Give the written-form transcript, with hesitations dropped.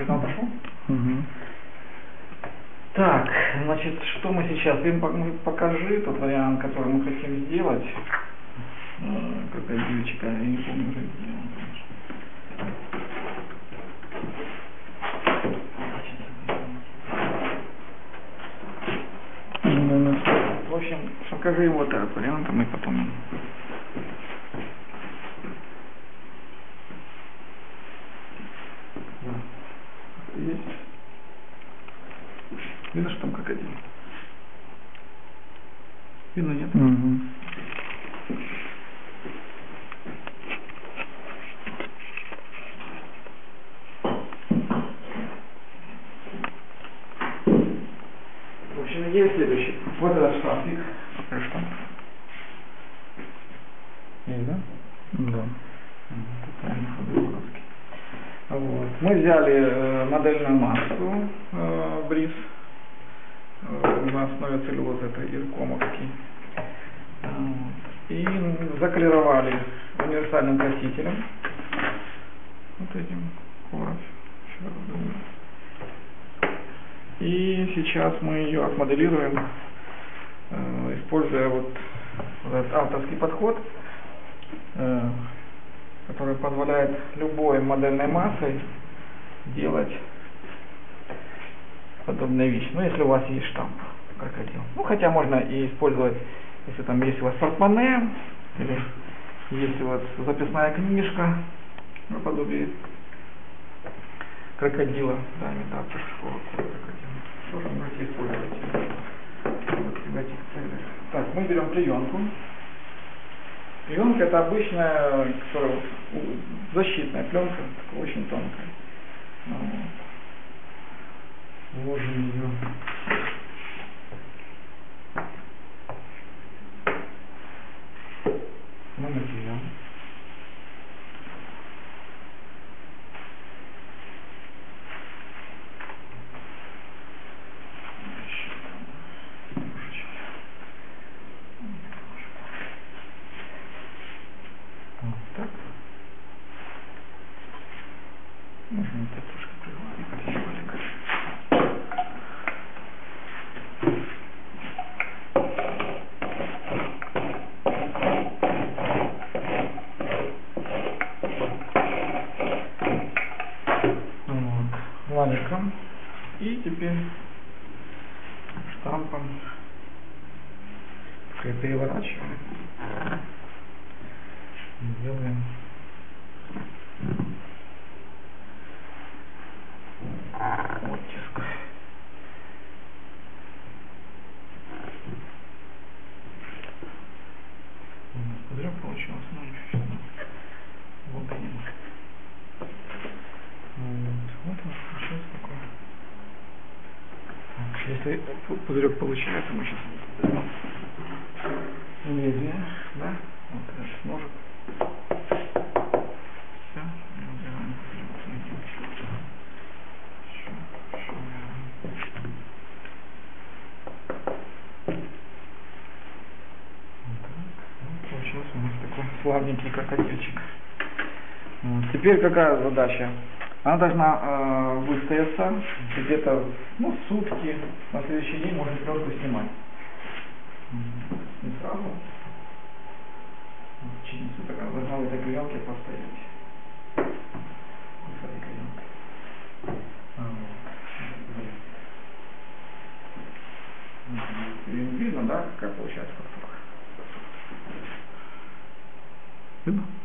Сигнал пошел? Угу. Так, значит, что мы сейчас? Ты покажи тот вариант, который мы хотим сделать. Крокодильчика, я не помню, уже сделал, конечно. В общем, покажи вот этот вариант, а мы потом... Есть. Видно, что там крокодил? Видно, нет? Угу. В общем, идея следующая. Вот этот штампик. Какой штамп? Есть, да? Да. Вот. Мы взяли модельную массу бриз на основе целлюлозы, это иркомовский, и заклировали универсальным красителем, вот этим коров. И сейчас мы ее отмоделируем, используя вот этот авторский подход, который позволяет любой модельной массой делать подобные вещи. Ну, если у вас есть штамп крокодил. Ну, хотя можно и использовать, если там есть у вас портмоне, или есть у вас записная книжка наподобие крокодила, да, имитация крокодила. Тоже можете использовать в этих целях. Так, мы берем клеенку. Пленка — это обычная, которая защитная пленка, такая очень тонкая. Вложим ее. На материал. Так. Можно это трошки пригладить еще маленько. Вот. Валиком. И теперь штампом переворачиваем. Делаем оттиск. Пузырек получился, но чуть-чуть выгоним. Вот он получился такой. Так, если пузырек получается, мы сейчас лезвие, да? Вот этот ножик. Все, убираем пузырек. Получился у нас такой славненький крокодильчик. Вот. Теперь какая задача? Она должна выстояться где-то сутки, на следующий день можно пленку снимать. Не сразу. В течение суток она должна в этой клеенке постоять. В этой клеенке. Видно, да, какая получается фактура? Видно?